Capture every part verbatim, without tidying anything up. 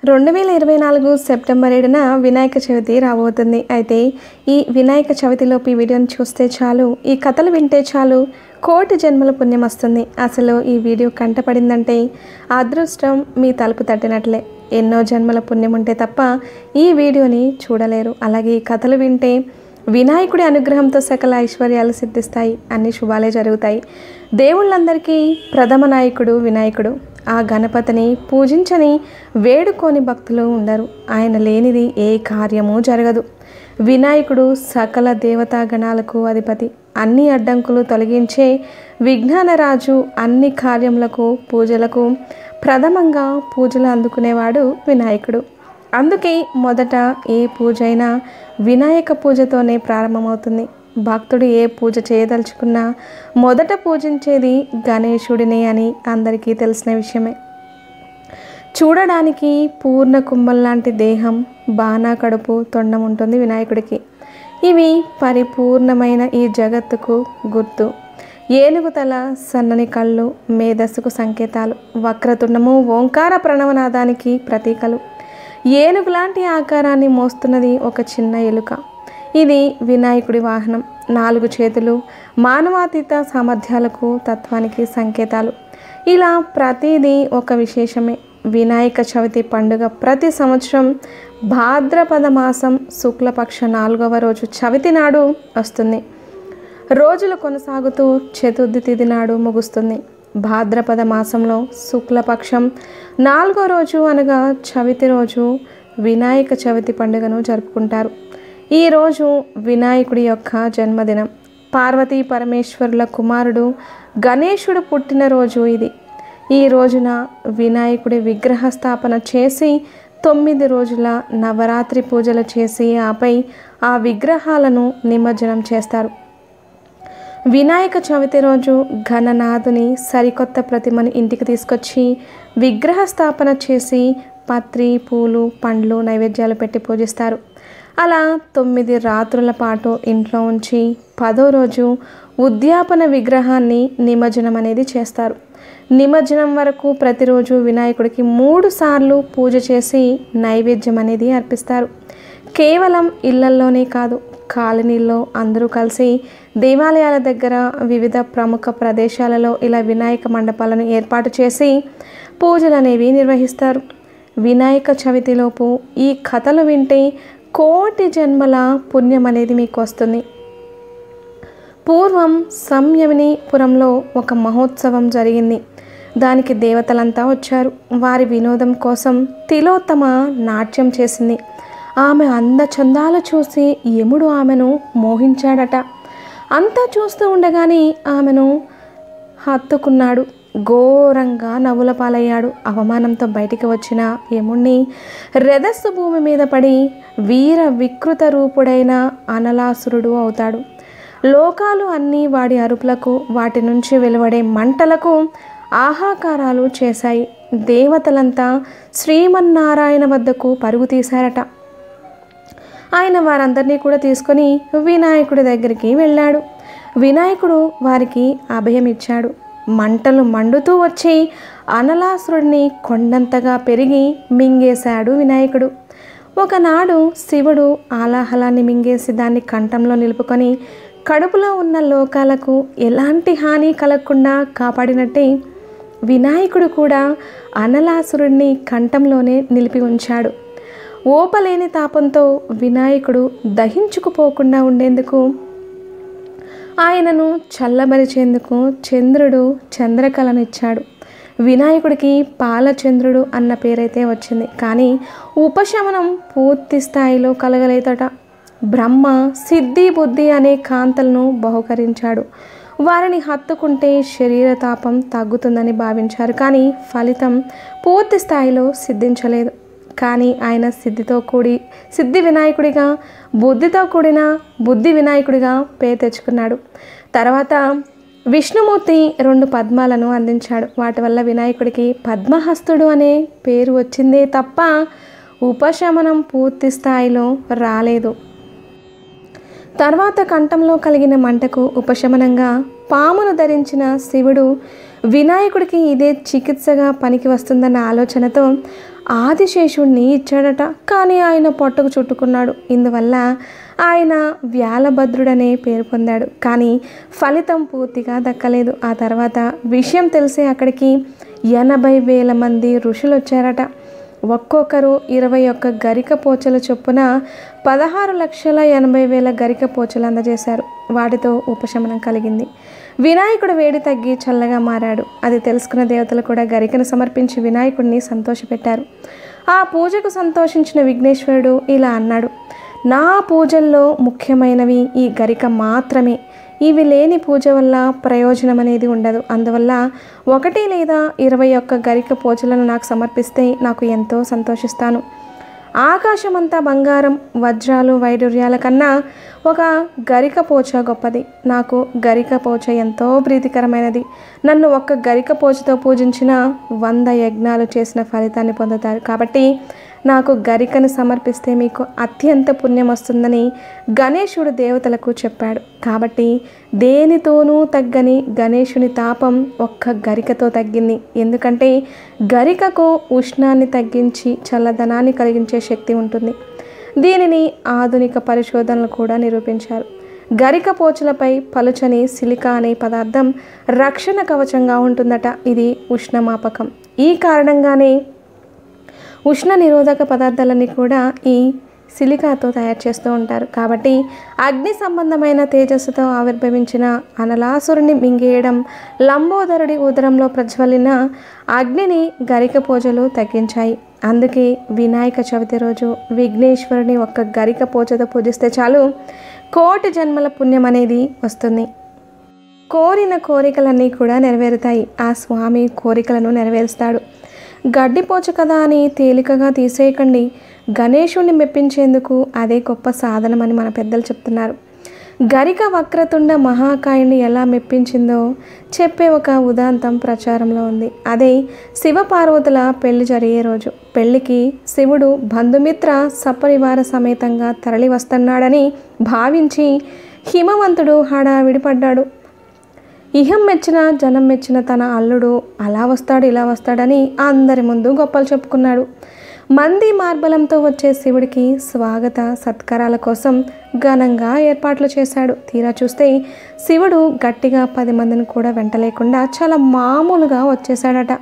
రెండు వేల ఇరవై నాలుగు సెప్టెంబర్ ఏడున వినాయక చవితి రాబోతుంది. అయితే ఈ వినాయక చవితిలోపు ఈ వీడియోని చూస్తే చాలు, ఈ కథలు వింటే చాలు, కోటి జన్మల పుణ్యం వస్తుంది. అసలు ఈ వీడియో కంటపడిందంటే అదృష్టం మీ తలుపు తట్టినట్లే. ఎన్నో జన్మల పుణ్యం ఉంటే తప్ప ఈ వీడియోని చూడలేరు. అలాగే ఈ కథలు వింటే వినాయకుడి అనుగ్రహంతో సకల ఐశ్వర్యాలు సిద్ధిస్తాయి, అన్ని శుభాలే జరుగుతాయి. దేవుళ్ళందరికీ ప్రథమ నాయకుడు వినాయకుడు. ఆ గణపతిని పూజించని వేడుకోని భక్తులు ఉండరు. ఆయన లేనిది ఏ కార్యము జరగదు. వినాయకుడు సకల దేవతా గణాలకు అధిపతి. అన్ని అడ్డంకులు తొలగించే విజ్ఞానరాజు. అన్ని కార్యములకు పూజలకు ప్రథమంగా పూజలు అందుకునేవాడు వినాయకుడు. అందుకే మొదట ఏ పూజ అయినా వినాయక పూజతోనే ప్రారంభమవుతుంది. భక్తుడు ఏ పూజ చేయదలుచుకున్నా మొదట పూజించేది గణేశుడినే అని అందరికీ తెలిసిన విషయమే. చూడడానికి పూర్ణ కుంభం లాంటి దేహం, బాణా కడుపు, తొండం ఉంటుంది వినాయకుడికి. ఇవి పరిపూర్ణమైన ఈ జగత్తుకు గుర్తు. ఏనుగు తల, సన్నని కళ్ళు మేధస్సుకు సంకేతాలు. వక్రతుండము ఓంకార ప్రణవనాదానికి ప్రతీకలు. ఏనుగు లాంటి ఆకారాన్ని మోస్తున్నది ఒక చిన్న ఎలుక. ఇది వినాయకుడి వాహనం. నాలుగు చేతులు మానవాతీత సామర్థ్యాలకు, తత్వానికి సంకేతాలు. ఇలా ప్రతిదీ ఒక విశేషమే. వినాయక చవితి పండుగ ప్రతి సంవత్సరం భాద్రపద మాసం శుక్లపక్ష నాలుగవ రోజు చవితి నాడు వస్తుంది. రోజులు కొనసాగుతూ చతుర్థి తిథి నాడు ముగుస్తుంది. భాద్రపద మాసంలో శుక్లపక్షం నాలుగో రోజు అనగా చవితి రోజు వినాయక చవితి పండుగను జరుపుకుంటారు. ఈరోజు వినాయకుడి యొక్క జన్మదినం. పార్వతీ పరమేశ్వరుల కుమారుడు గణేశుడు పుట్టినరోజు ఇది. ఈ రోజున వినాయకుడి విగ్రహ స్థాపన చేసి తొమ్మిది రోజుల నవరాత్రి పూజలు చేసి ఆపై ఆ విగ్రహాలను నిమజ్జనం చేస్తారు. వినాయక చవితి రోజు గణనాథుని సరికొత్త ప్రతిమను ఇంటికి తీసుకొచ్చి విగ్రహ స్థాపన చేసి పత్రి, పూలు, పండ్లు, నైవేద్యాలు పెట్టి పూజిస్తారు. అలా తొమ్మిది రాత్రుల పాటు ఇంట్లో ఉంచి పదో రోజు ఉద్యాపన విగ్రహాన్ని నిమజ్జనం అనేది చేస్తారు. నిమజ్జనం వరకు ప్రతిరోజు వినాయకుడికి మూడు సార్లు పూజ చేసి నైవేద్యం అనేది అర్పిస్తారు. కేవలం ఇళ్లల్లోనే కాదు, కాలనీల్లో అందరూ కలిసి దేవాలయాల దగ్గర, వివిధ ప్రముఖ ప్రదేశాలలో ఇలా వినాయక మండపాలను ఏర్పాటు చేసి పూజలు అనేవి నిర్వహిస్తారు. వినాయక చవితిలోపు ఈ కథలు వింటే కోటి జన్మల పుణ్యం అనేది మీకు వస్తుంది. పూర్వం సంయమనీపురంలో ఒక మహోత్సవం జరిగింది. దానికి దేవతలంతా వచ్చారు. వారి వినోదం కోసం తిలోత్తమ నాట్యం చేసింది. ఆమె అందచందాలు చూసి యముడు ఆమెను మోహించాడట. అంతా చూస్తూ ఉండగానే ఆమెను హత్తుకున్నాడు. ఘోరంగా నవ్వుల పాలయ్యాడు. అవమానంతో బయటికి వచ్చిన యముణ్ణి రెదస్సు భూమి మీద పడి వీర వికృత రూపుడైన అనలాసురుడు అవుతాడు. లోకాలు అన్నీ వాడి అరుపులకు, వాటి నుంచి వెలువడే మంటలకు ఆహాకారాలు చేశాయి. దేవతలంతా శ్రీమన్నారాయణ వద్దకు పరుగు తీశారట. ఆయన వారందరినీ కూడా తీసుకొని వినాయకుడి దగ్గరికి వెళ్ళాడు. వినాయకుడు వారికి అభయం ఇచ్చాడు. మంటలు మండుతూ వచ్చి అనలాసురుడిని కొండంతగా పెరిగి మింగేశాడు వినాయకుడు. ఒకనాడు శివుడు ఆలాహలాన్ని మింగేసి దాన్ని కంఠంలో నిలుపుకొని కడుపులో ఉన్న లోకాలకు ఎలాంటి హాని కలగకుండా కాపాడినట్టే వినాయకుడు కూడా అనలాసురుడిని కంఠంలోనే నిలిపి ఉంచాడు. ఓపలేని తాపంతో వినాయకుడు దహించుకుపోకుండా ఉండేందుకు, ఆయనను చల్లబరిచేందుకు చంద్రుడు చంద్రకళను ఇచ్చాడు. వినాయకుడికి పాలచంద్రుడు అన్న పేరైతే వచ్చింది. కానీ ఉపశమనం పూర్తి స్థాయిలో కలగలేదట. బ్రహ్మ సిద్ధి, బుద్ధి అనే కాంతలను బహుకరించాడు. వారిని హత్తుకుంటే శరీర తాపం తగ్గుతుందని భావించారు. కానీ ఫలితం పూర్తి స్థాయిలో సిద్ధించలేదు. కానీ ఆయన సిద్ధితో కూడి సిద్ధి వినాయకుడిగా, బుద్ధితో కూడిన బుద్ధి వినాయకుడిగా పేరు తెచ్చుకున్నాడు. తర్వాత విష్ణుమూర్తి రెండు పద్మాలను అందించాడు. వాటి వల్ల వినాయకుడికి పద్మహస్తుడు అనే పేరు వచ్చిందే తప్ప ఉపశమనం పూర్తి స్థాయిలో రాలేదు. తర్వాత కంఠంలో కలిగిన మంటకు ఉపశమనంగా పామును ధరించిన శివుడు వినాయకుడికి ఇదే చికిత్సగా పనికి వస్తుందన్న ఆలోచనతో ఆదిశేషుణ్ణి ఇచ్చాడట. కానీ ఆయన పొట్టకు చుట్టుకున్నాడు. ఇందువల్ల ఆయన వ్యాలభద్రుడనే పేరు పొందాడు. కానీ ఫలితం పూర్తిగా దక్కలేదు. ఆ తర్వాత విషయం తెలిసి అక్కడికి ఎనభై వేల మంది ఋషులు వచ్చారట. ఒక్కొక్కరు ఇరవై ఒక్క గరిక పోచల చొప్పున పదహారు లక్షల ఎనభై వేల గరిక పోచలు అందజేశారు. వాటితో ఉపశమనం కలిగింది. వినాయకుడు వేడి తగ్గి చల్లగా మారాడు. అది తెలుసుకున్న దేవతలు కూడా గరికను సమర్పించి వినాయకుడిని సంతోషపెట్టారు. ఆ పూజకు సంతోషించిన విఘ్నేశ్వరుడు ఇలా అన్నాడు, నా పూజల్లో ముఖ్యమైనవి ఈ గరిక మాత్రమే. ఇవి లేని పూజ వల్ల ప్రయోజనం అనేది ఉండదు. అందువల్ల ఒకటి లేదా ఇరవై ఒక్క గరిక పోచలను నాకు సమర్పిస్తే నాకు ఎంతో సంతోషిస్తాను. ఆకాశమంతా బంగారం, వజ్రాలు, వైడూర్యాల కన్నా ఒక గరిక పోచ గొప్పది. నాకు గరిక పోచ ఎంతో ప్రీతికరమైనది. నన్ను ఒక్క గరిక పోచతో పూజించిన వంద యజ్ఞాలు చేసిన ఫలితాన్ని పొందుతారు. కాబట్టి నాకు గరికను సమర్పిస్తే మీకు అత్యంత పుణ్యం వస్తుందని గణేశుడు దేవతలకు చెప్పాడు. కాబట్టి దేనితోనూ తగ్గని గణేశుని తాపం ఒక్క గరికతో తగ్గింది. ఎందుకంటే గరికకు ఉష్ణాన్ని తగ్గించి చల్లదనాన్ని కలిగించే శక్తి ఉంటుంది. దీనిని ఆధునిక పరిశోధనలు కూడా నిరూపించారు. గరిక పోచలపై పలుచని సిలికా అనే పదార్థం రక్షణ కవచంగా ఉంటుందట. ఇది ఉష్ణమాపకం. ఈ కారణంగానే ఉష్ణ నిరోధక పదార్థాలన్నీ కూడా ఈ సిలికాతో తయారు చేస్తూ ఉంటారు. కాబట్టి అగ్ని సంబంధమైన తేజస్సుతో ఆవిర్భవించిన అనలాసురుని మింగేయడం, లంబోదరుడి ఉదరంలో ప్రజ్వలిన అగ్నిని గరిక పోచలు తగ్గించాయి. అందుకే వినాయక చవితి రోజు విఘ్నేశ్వరుని ఒక్క గరిక పోచతో పూజిస్తే చాలు కోటి జన్మల పుణ్యం అనేది వస్తుంది. కోరిన కోరికలన్నీ కూడా నెరవేరుతాయి. ఆ స్వామి కోరికలను నెరవేరుస్తాడు. గడ్డిపోచ కదా అని తేలికగా తీసేయకండి. గణేశుణ్ణి మెప్పించేందుకు అదే గొప్ప సాధనమని మన పెద్దలు చెప్తున్నారు. గరిక వక్రతుండ మహాకాయుని ఎలా మెప్పించిందో చెప్పే ఒక ఉదాంతం ప్రచారంలో ఉంది. అదే శివపార్వతుల పెళ్లి జరిగే రోజు. పెళ్లికి శివుడు బంధుమిత్ర సపరివార సమేతంగా తరలి వస్తున్నాడని భావించి హిమవంతుడు హడావిడి పడ్డాడు. ఇహం మెచ్చిన జనం మెచ్చిన తన అల్లుడు అలా వస్తాడు ఇలా వస్తాడని అందరి ముందు గొప్పలు చెప్పుకున్నాడు. మంది మార్బలంతో వచ్చే శివుడికి స్వాగత సత్కారాల కోసం ఘనంగా ఏర్పాట్లు చేశాడు. తీరా చూస్తే శివుడు గట్టిగా పది మందిని కూడా వెంట లేకుండా చాలా మామూలుగా వచ్చేసాడట.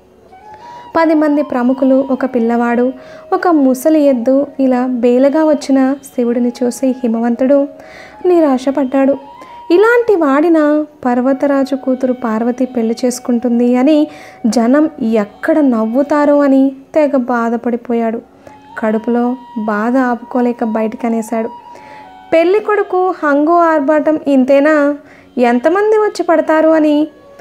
పది మంది ప్రముఖులు, ఒక పిల్లవాడు, ఒక ముసలి ఎద్దు ఇలా బేలగా వచ్చిన శివుడిని చూసి హిమవంతుడు నిరాశపడ్డాడు. ఇలాంటి వాడిన పర్వతరాజు కూతురు పార్వతి పెళ్లి చేసుకుంటుంది అని జనం ఎక్కడ నవ్వుతారో అని తెగ బాధపడిపోయాడు. కడుపులో బాధ ఆపుకోలేక బయటికి అనేశాడు, పెళ్లి కొడుకు హంగు ఆర్భాటం ఇంతేనా? ఎంతమంది వచ్చి పడతారు అని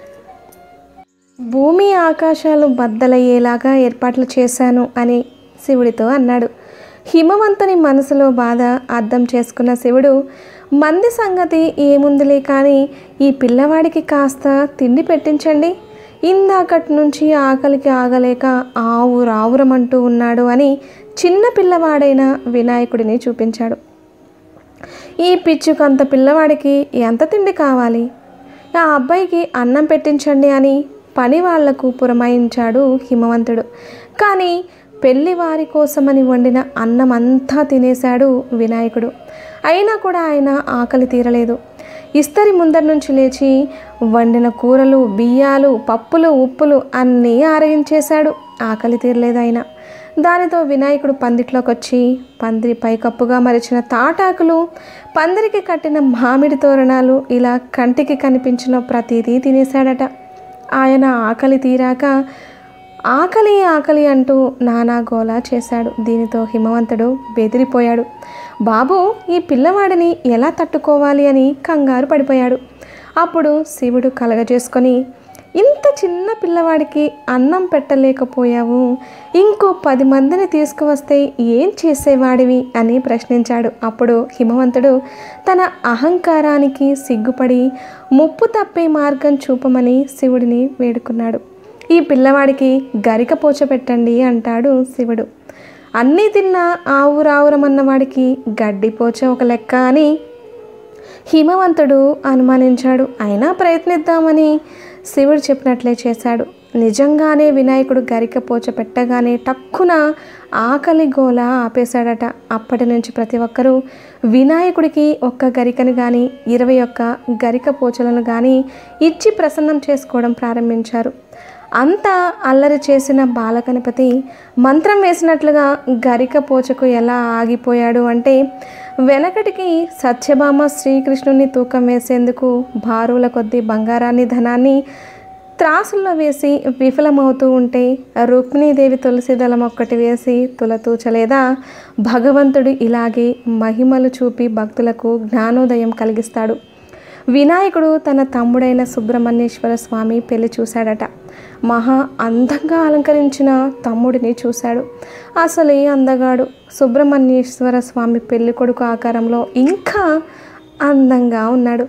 భూమి ఆకాశాలు బద్దలయ్యేలాగా ఏర్పాట్లు చేశాను అని శివుడితో అన్నాడు. హిమవంతుని మనసులో బాధ అర్థం చేసుకున్న శివుడు, మంది సంగతి ఏముందిలే కానీ ఈ పిల్లవాడికి కాస్త తిండి పెట్టించండి. ఇందాకటి నుంచి ఆకలికి ఆగలేక ఆవు రావురమంటూ ఉన్నాడు అని చిన్న పిల్లవాడైన వినాయకుడిని చూపించాడు. ఈ పిచ్చుకంత పిల్లవాడికి ఎంత తిండి కావాలి? ఆ అబ్బాయికి అన్నం పెట్టించండి అని పని వాళ్లకు పురమాయించాడు హిమవంతుడు. కానీ పెళ్లి వారి కోసమని వండిన అన్నం అంతా తినేశాడు వినాయకుడు. అయినా కూడా ఆయన ఆకలి తీరలేదు. ఇస్తరి ముందరి నుంచి లేచి వండిన కూరలు, బియ్యాలు, పప్పులు, ఉప్పులు అన్నీ ఆరగించేశాడు. ఆకలి తీరలేదు ఆయన. దానితో వినాయకుడు పందిట్లోకి వచ్చి పందిరి పైకప్పుగా మరిచిన తాటాకులు, పందిరికి కట్టిన మామిడి తోరణాలు ఇలా కంటికి కనిపించిన ప్రతిదీ తినేశాడట. ఆయన ఆకలి తీరాక ఆకలి ఆకలి అంటూ నానా గోలా చేశాడు. దీనితో హిమవంతుడు బెదిరిపోయాడు. బాబు, ఈ పిల్లవాడిని ఎలా తట్టుకోవాలి అని కంగారు పడిపోయాడు. అప్పుడు శివుడు కలగజేసుకొని, ఇంత చిన్న పిల్లవాడికి అన్నం పెట్టలేకపోయావు, ఇంకో పది మందిని తీసుకువస్తే ఏం చేసేవాడివి అని ప్రశ్నించాడు. అప్పుడు హిమవంతుడు తన అహంకారానికి సిగ్గుపడి ముప్పు తప్పే మార్గం చూపమని శివుడిని వేడుకున్నాడు. ఈ పిల్లవాడికి గరిక పోచ పెట్టండి అంటాడు శివుడు. అన్నీ తిన్న ఆవు రావురమన్నవాడికి గడ్డిపోచ ఒక లెక్క అని హిమవంతుడు అనుమానించాడు. అయినా ప్రయత్నిద్దామని శివుడు చెప్పినట్లే చేశాడు. నిజంగానే వినాయకుడు గరిక పోచ పెట్టగానే టక్కున ఆకలి గోల ఆపేశాడట. అప్పటి నుంచి ప్రతి ఒక్కరూ వినాయకుడికి ఒక్క గరికను కానీ ఇరవై ఒక్క గరిక పోచలను కానీ ఇచ్చి ప్రసన్నం చేసుకోవడం ప్రారంభించారు. అంతా అల్లరి చేసిన బాలగణపతి మంత్రం వేసినట్లుగా గరిక పోచకు ఎలా ఆగిపోయాడు అంటే, వెనకటికి సత్యభామ శ్రీకృష్ణుని తూకం వేసేందుకు బారుల కొద్దీ బంగారాన్ని ధనాన్ని త్రాసుల్లో వేసి విఫలమవుతూ ఉంటే రుక్మిణీదేవి తులసి దళం ఒక్కటి వేసి తులతూచలేదా, భగవంతుడు ఇలాగే మహిమలు చూపి భక్తులకు జ్ఞానోదయం కలిగిస్తాడు. వినాయకుడు తన తమ్ముడైన సుబ్రహ్మణ్యేశ్వర స్వామి పెళ్లి చూశాడట. మహా అందంగా అలంకరించిన తమ్ముడిని చూశాడు. అసలే అందగాడు. సుబ్రహ్మణ్యేశ్వర స్వామి పెళ్లి కొడుకు ఆకారంలో ఇంకా అందంగా ఉన్నాడు.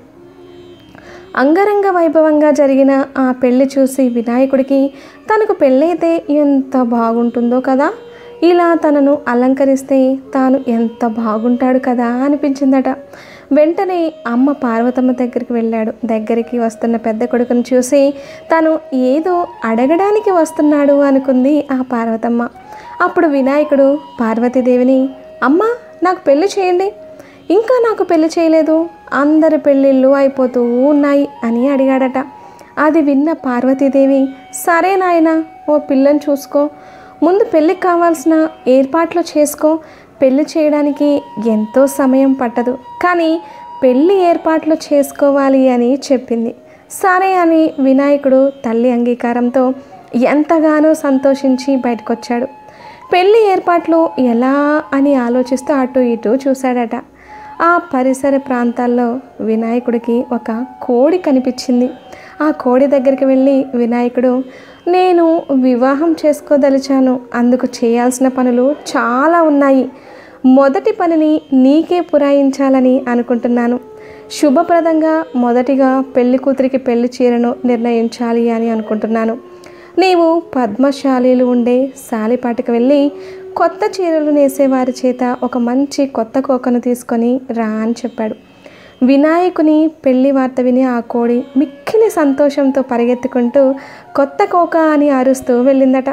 అంగరంగ వైభవంగా జరిగిన ఆ పెళ్లి చూసి వినాయకుడికి తనకు పెళ్ళైతే ఎంత బాగుంటుందో కదా, ఇలా తనను అలంకరిస్తే తాను ఎంత బాగుంటాడు కదా అనిపించిందట. వెంటనే అమ్మ పార్వతమ్మ దగ్గరికి వెళ్ళాడు. దగ్గరికి వస్తున్న పెద్ద కొడుకును చూసి తను ఏదో అడగడానికి వస్తున్నాడు అనుకుంది ఆ పార్వతమ్మ. అప్పుడు వినాయకుడు పార్వతీదేవిని, అమ్మ నాకు పెళ్లి చేయండి, ఇంకా నాకు పెళ్లి చేయలేదు, అందరి పెళ్ళిళ్ళు అయిపోతూ ఉన్నాయి అని అడిగాడట. అది విన్న పార్వతీదేవి, సరే నాయన, ఓ పిల్లని చూసుకో, ముందు పెళ్ళికి కావాల్సిన ఏర్పాట్లు చేసుకో, పెళ్లి చేయడానికి ఎంతో సమయం పట్టదు, కానీ పెళ్లి ఏర్పాట్లు చేసుకోవాలి అని చెప్పింది. సరే అని వినాయకుడు తల్లి అంగీకారంతో ఎంతగానో సంతోషించి బయటకొచ్చాడు. పెళ్లి ఏర్పాట్లు ఎలా అని ఆలోచిస్తూ అటు ఇటు చూశాడట. ఆ పరిసర ప్రాంతాల్లో వినాయకుడికి ఒక కోడి కనిపించింది. ఆ కోడి దగ్గరికి వెళ్ళి వినాయకుడు, నేను వివాహం చేసుకోదలిచాను, అందుకు చేయాల్సిన పనులు చాలా ఉన్నాయి, మొదటి పనిని నీకే పురాయించాలని అనుకుంటున్నాను. శుభప్రదంగా మొదటిగా పెళ్లి కూతురికి పెళ్లి చీరను నిర్ణయించాలి అని అనుకుంటున్నాను. నీవు పద్మశాలీలు ఉండే సాలిపాటికి వెళ్ళి కొత్త చీరలు నేసేవారి చేత ఒక మంచి కొత్త కోకను తీసుకొని రా అని చెప్పాడు. వినాయకుని పెళ్లి వార్త విని ఆ కోడి మిక్కిలి సంతోషంతో పరిగెత్తుకుంటూ కొత్త కోక అని అరుస్తూ వెళ్ళిందట.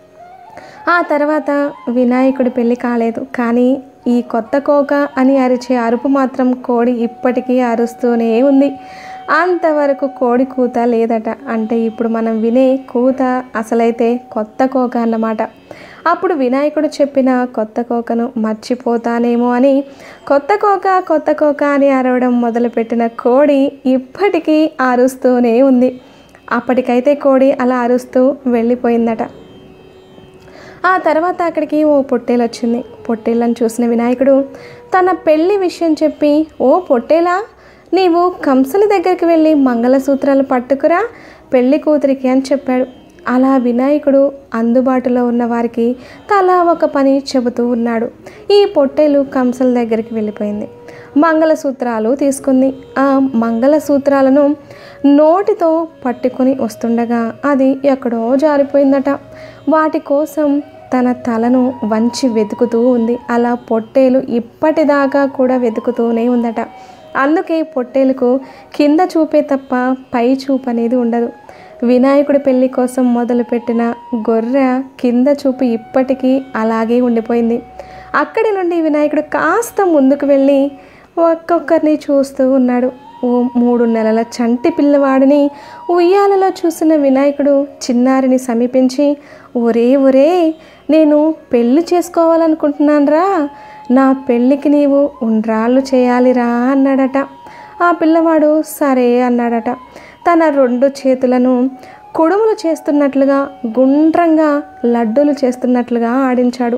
ఆ తర్వాత వినాయకుడి పెళ్లి కాలేదు, కానీ ఈ కొత్త కోక అని అరిచే అరుపు మాత్రం కోడి ఇప్పటికీ అరుస్తూనే ఉంది. అంతవరకు కోడి కూత లేదట. అంటే ఇప్పుడు మనం వినే కూత అసలైతే కొత్త కోక అన్నమాట. అప్పుడు వినాయకుడు చెప్పిన కొత్త కోకను మర్చిపోతానేమో అని కొత్త కోక కొత్త కోక అని అరవడం మొదలుపెట్టిన కోడి ఇప్పటికీ అరుస్తూనే ఉంది. అప్పటికైతే కోడి అలా అరుస్తూ వెళ్ళిపోయిందట. ఆ తర్వాత అక్కడికి ఓ పొట్టేలు వచ్చింది. పొట్టేళ్ళను చూసిన వినాయకుడు తన పెళ్లి విషయం చెప్పి, ఓ పొట్టేలా, నీవు కంసుని దగ్గరికి వెళ్ళి మంగళసూత్రాలు పట్టుకురా పెళ్లి కూతురికి అని చెప్పాడు. అలా వినాయకుడు అందుబాటులో ఉన్న వారికి తలా ఒక పని చెబుతూ ఉన్నాడు. ఈ పొట్టేలు కంసుల దగ్గరికి వెళ్ళిపోయింది. మంగళసూత్రాలు తీసుకుంది. ఆ మంగళసూత్రాలను నోటితో పట్టుకొని వస్తుండగా అది ఎక్కడో జారిపోయిందట. వాటి కోసం తన తలను వంచి వెతుకుతూ ఉంది. అలా పొట్టేలు ఇప్పటిదాకా కూడా వెతుకుతూనే ఉందట. అందుకే పొట్టేలుకు కింద చూపే తప్ప పై చూపు అనేది ఉండదు. వినాయకుడి పెళ్లి కోసం మొదలుపెట్టిన గొర్రె కింద చూపు ఇప్పటికీ అలాగే ఉండిపోయింది. అక్కడి నుండి వినాయకుడు కాస్త ముందుకు వెళ్ళి ఒక్కొక్కరిని చూస్తూ ఉన్నాడు. ఓ మూడు నెలల చంటి పిల్లవాడిని ఉయ్యాలలో చూసిన వినాయకుడు చిన్నారిని సమీపించి, ఒరే ఒరే, నేను పెళ్ళి చేసుకోవాలనుకుంటున్నాను రా, నా పెళ్ళికి నీవు ఉండ్రాళ్ళు చేయాలిరా అన్నాడట. ఆ పిల్లవాడు సరే అన్నాడట. తన రెండు చేతులను కుడుములు చేస్తున్నట్లుగా గుండ్రంగా లడ్డూలు చేస్తున్నట్లుగా ఆడించాడు.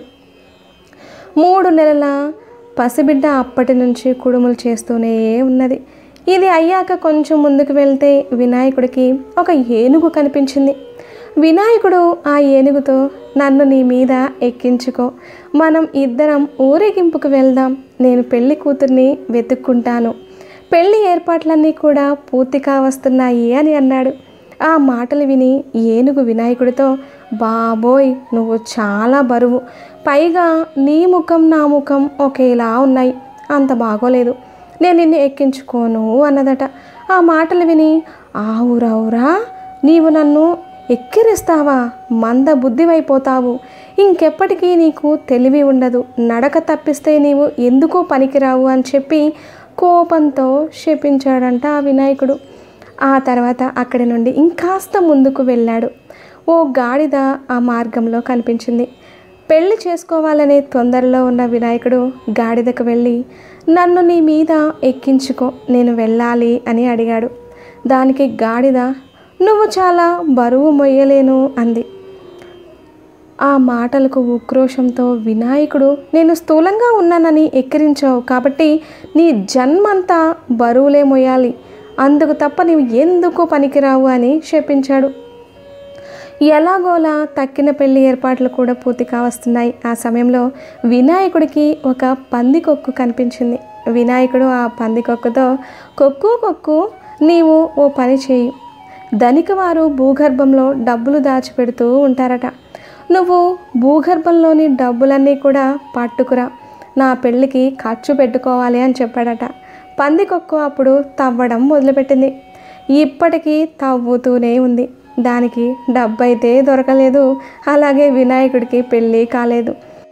మూడు నెలల పసిబిడ్డ అప్పటి నుంచి కుడుములు చేస్తూనే ఉన్నది. ఇది అయ్యాక కొంచెం ముందుకు వెళ్తే వినాయకుడికి ఒక ఏనుగు కనిపించింది. వినాయకుడు ఆ ఏనుగుతో, నన్ను నీ మీద ఎక్కించుకో, మనం ఇద్దరం ఊరేగింపుకు వెళ్దాం, నేను పెళ్లి కూతుర్ని వెతుక్కుంటాను, పెళ్లి ఏర్పాట్లన్నీ కూడా పూర్తిగా వస్తున్నాయి అని అన్నాడు. ఆ మాటలు విని ఏనుగు వినాయకుడితో, బాబోయ్, నువ్వు చాలా బరువు, పైగా నీ ముఖం నా ముఖం ఒకేలా ఉన్నాయి, అంత బాగోలేదు, నేను నిన్ను ఎక్కించుకోను అన్నదట. ఆ మాటలు విని, ఆవురావురా, నీవు నన్ను ఎక్కిరిస్తావా? మంద బుద్ధివైపోతావు. ఇంకెప్పటికీ నీకు తెలివి ఉండదు. నడక తప్పిస్తే నీవు ఎందుకో పనికిరావు అని చెప్పి కోపంతో శపించాడంట ఆ వినాయకుడు. ఆ తర్వాత అక్కడి నుండి ఇంకాస్త ముందుకు వెళ్ళాడు. ఓ గాడిద ఆ మార్గంలో కనిపించింది. పెళ్లి చేసుకోవాలనే తొందరలో ఉన్న వినాయకుడు గాడిదకు వెళ్ళి, నన్ను నీ మీద ఎక్కించుకో, నేను వెళ్ళాలి అని అడిగాడు. దానికి గాడిద, నువ్వు చాలా బరువు మొయ్యలేను అంది. ఆ మాటలకు ఉక్రోషంతో వినాయకుడు, నేను స్థూలంగా ఉన్నానని ఎక్కిరించావు కాబట్టి నీ జన్మంతా బరువులే మొయ్యాలి, అందుకు తప్ప నీవు ఎందుకు పనికిరావు అని శపించాడు. ఎలాగోలా తక్కిన పెళ్లి ఏర్పాట్లు కూడా పూర్తి కావస్తున్నాయి. ఆ సమయంలో వినాయకుడికి ఒక పందికొక్కు కనిపించింది. వినాయకుడు ఆ పందికొక్కుతో, కొక్కు కొక్కు నీవు ఓ పని చేయి. ధనిక వారు భూగర్భంలో డబ్బులు దాచిపెడుతూ ఉంటారట. నువ్వు భూగర్భంలోని డబ్బులన్నీ కూడా పట్టుకురా, నా పెళ్ళికి ఖర్చు పెట్టుకోవాలి అని చెప్పాడట. పందికొక్కు అప్పుడు తవ్వడం మొదలుపెట్టింది. ఇప్పటికీ తవ్వుతూనే ఉంది. దానికి డబ్బు అయితే దొరకలేదు. అలాగే వినాయకుడికి పెళ్ళి కాలేదు.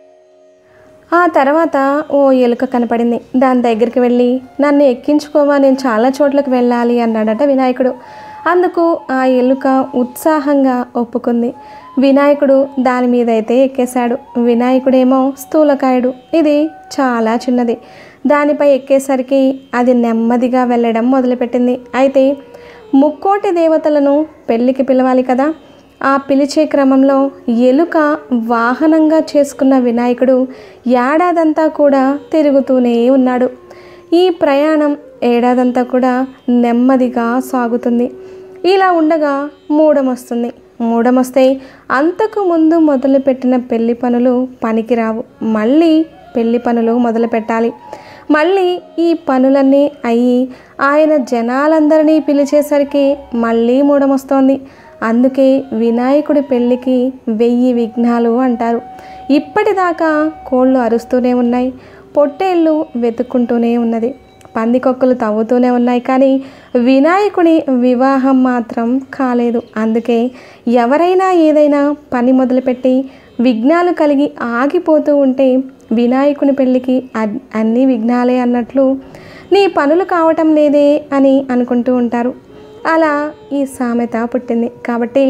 ఆ తర్వాత ఓ ఎలుక కనపడింది. దాని దగ్గరికి వెళ్ళి, నన్ను ఎక్కించుకోవా, నేను చాలా చోట్లకు వెళ్ళాలి అన్నాడట వినాయకుడు. అందుకు ఆ ఎలుక ఉత్సాహంగా ఒప్పుకుంది. వినాయకుడు దాని మీద అయితే ఎక్కేశాడు. వినాయకుడేమో స్థూలకాయుడు, ఇది చాలా చిన్నది. దానిపై ఎక్కేసరికి అది నెమ్మదిగా వెళ్ళడం మొదలుపెట్టింది. అయితే ముక్కోటి దేవతలను పెళ్ళికి పిలవాలి కదా. ఆ పిలిచే క్రమంలో ఎలుక వాహనంగా చేసుకున్న వినాయకుడు ఏడాదంతా కూడా తిరుగుతూనే ఉన్నాడు. ఈ ప్రయాణం ఏడాదంతా కూడా నెమ్మదిగా సాగుతుంది. ఇలా ఉండగా మూఢమొస్తుంది. మూఢమొస్తే అంతకు ముందు మొదలుపెట్టిన పెళ్లి పనులు పనికిరావు. మళ్ళీ పెళ్లి పనులు మొదలు పెట్టాలి. మళ్ళీ ఈ పనులన్నీ అయ్యి ఆయన జనాలందరినీ పిలిచేసరికి మళ్ళీ మూఢమొస్తోంది. అందుకే వినాయకుడి పెళ్ళికి వెయ్యి విఘ్నాలు అంటారు. ఇప్పటిదాకా కోళ్ళు అరుస్తూనే ఉన్నాయి, పొట్టేళ్ళు వెతుక్కుంటూనే ఉన్నది, పందికొక్కులు తవ్వుతూనే ఉన్నాయి, కానీ వినాయకుడి వివాహం మాత్రం కాలేదు. అందుకే ఎవరైనా ఏదైనా పని మొదలుపెట్టి విఘ్నాలు కలిగి ఆగిపోతూ ఉంటే వినాయకుని పెళ్ళికి అన్ని విఘ్నాలే అన్నట్లు నీ పనులు కావటం లేదే అని అనుకుంటూ ఉంటారు. అలా ఈ సామెత పుట్టింది. కాబట్టి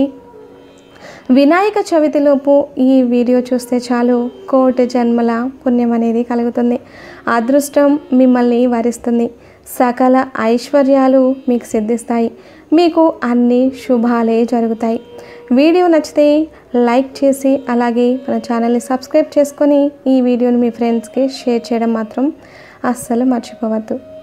వినాయక చవితిలోపు ఈ వీడియో చూస్తే చాలు, కోటి జన్మల పుణ్యం అనేది కలుగుతుంది. అదృష్టం మిమ్మల్ని వరిస్తుంది. సకల ఐశ్వర్యాలు మీకు సిద్ధిస్తాయి. మీకు అన్ని శుభాలే జరుగుతాయి. వీడియో నచ్చితే లైక్ చేసి అలాగే మన ఛానల్ని సబ్స్క్రైబ్ చేసుకొని ఈ వీడియోని మీ ఫ్రెండ్స్కి షేర్ చేయడం మాత్రం అస్సలు మర్చిపోవద్దు.